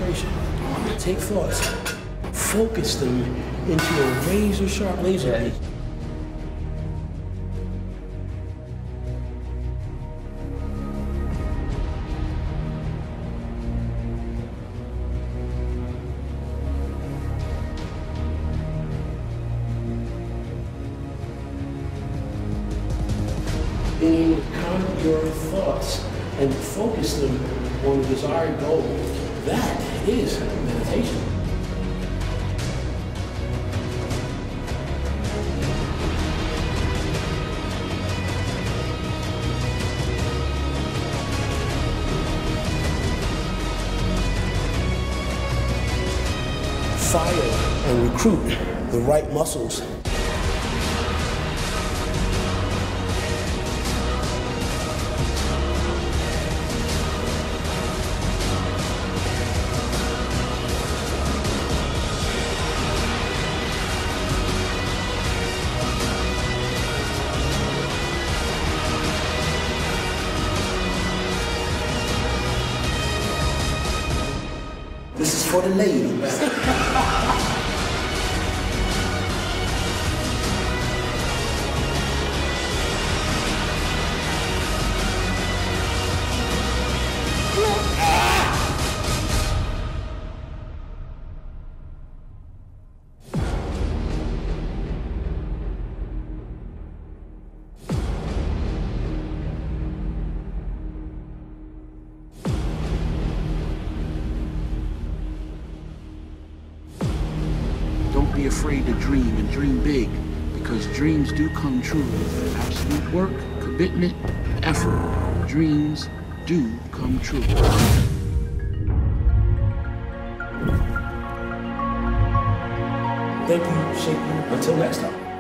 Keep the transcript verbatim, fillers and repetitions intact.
concentration. Take thoughts, focus them into a razor sharp laser beam. Being calm your thoughts and focus them on the desired goal. That is meditation. Fire and recruit the right muscles. This is for the ladies. Don't be afraid to dream and dream big, because dreams do come true. With absolute work, commitment, effort, dreams do come true. Thank you, Shape You. Until next time.